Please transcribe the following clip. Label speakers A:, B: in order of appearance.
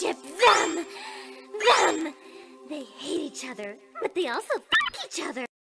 A: ship them! Them! They hate each other, but they also fuck each other.